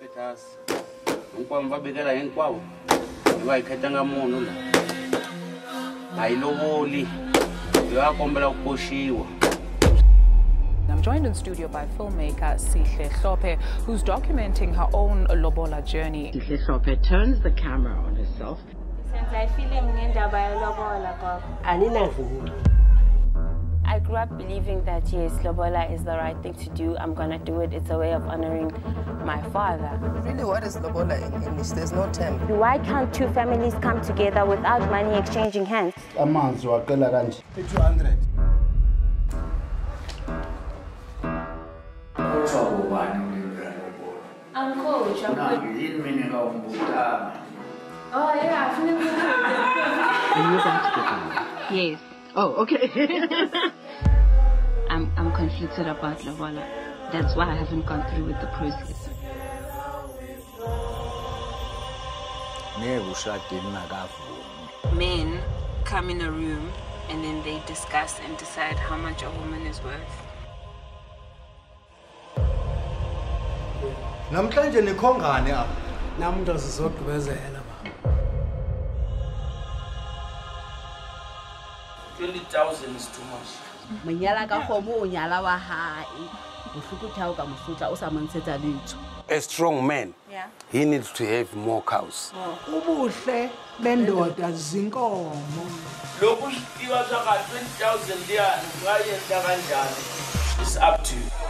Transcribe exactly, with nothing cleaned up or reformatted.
Letters. Unkwam va bekela hinkwavo. Va ikhetanga munhu la. Hayi lovoli. Ya kombela kuposhiwa. I'm joined in studio by filmmaker Sihle Hlophe, who's documenting her own Lobola journey. Sihle Hlophe turns the camera on herself. I grew up believing that yes, Lobola is the right thing to do. I'm gonna do it. It's a way of honoring my father. Really, what is Lobola in English? There's no term. Why can't two families come together without money exchanging hands? two hundred. I'm coach. I'm coach. Oh yeah, And you're back together? yes. Oh, okay. I'm I'm conflicted about Lobola. That's why I haven't gone through with the process. Men come in a room and then they discuss and decide how much a woman is worth. Namhlanje nikhongane apha. Namuntu sizogqibezela ba. twenty thousand is too much. Manyala ka khomo o nyala wa hae. Bohlukutha o ka mosutla o sa montshetsa letho. A strong man. Yeah. He needs to have more cows. Ubuhle bendoda zinkomo. Lokhu sikiwa saka twenty thousand liya ngayenza kanjani? It's up to you.